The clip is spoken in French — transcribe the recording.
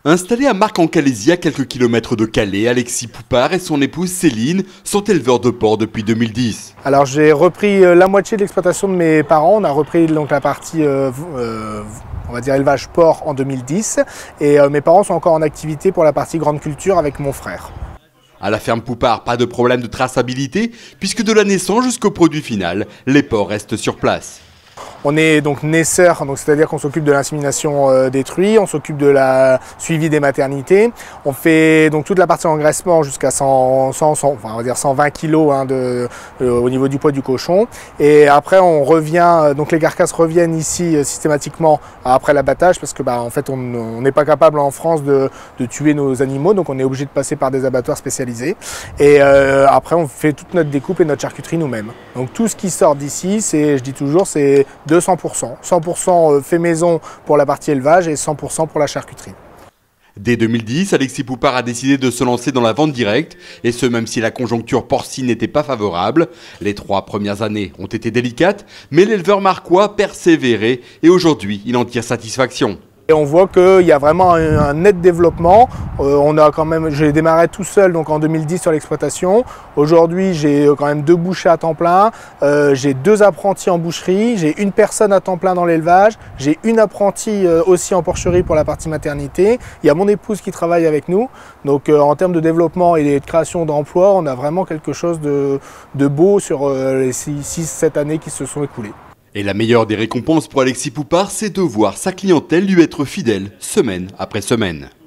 Installé à Marc-en-Calaisis, à quelques kilomètres de Calais, Alexis Poupart et son épouse Céline sont éleveurs de porcs depuis 2010. Alors j'ai repris la moitié de l'exploitation de mes parents. On a repris donc la partie on va dire élevage porc en 2010 et mes parents sont encore en activité pour la partie grande culture avec mon frère. À la ferme Poupart, pas de problème de traçabilité puisque de la naissance jusqu'au produit final, les porcs restent sur place. On est donc naisseur, c'est-à-dire qu'on s'occupe de l'insémination des truies, on s'occupe de la suivi des maternités. On fait donc toute la partie engraissement jusqu'à 120 kg au niveau du poids du cochon. Et après on revient, donc les carcasses reviennent ici systématiquement après l'abattage parce que en fait on n'est pas capable en France de tuer nos animaux, donc on est obligé de passer par des abattoirs spécialisés. Et après on fait toute notre découpe et notre charcuterie nous-mêmes. Donc tout ce qui sort d'ici, je dis toujours, c'est 200%. 100% fait maison pour la partie élevage et 100% pour la charcuterie. Dès 2010, Alexis Poupart a décidé de se lancer dans la vente directe, et ce même si la conjoncture porcine n'était pas favorable. Les 3 premières années ont été délicates, mais l'éleveur marquois persévérait et aujourd'hui il en tire satisfaction. Et on voit qu'il y a vraiment un net développement. J'ai démarré tout seul donc en 2010 sur l'exploitation. Aujourd'hui, j'ai quand même 2 bouchers à temps plein, j'ai 2 apprentis en boucherie, j'ai une personne à temps plein dans l'élevage, j'ai une apprentie aussi en porcherie pour la partie maternité. Il y a mon épouse qui travaille avec nous. Donc en termes de développement et de création d'emplois, on a vraiment quelque chose de beau sur les 6-7 années qui se sont écoulées. Et la meilleure des récompenses pour Alexis Poupart, c'est de voir sa clientèle lui être fidèle semaine après semaine.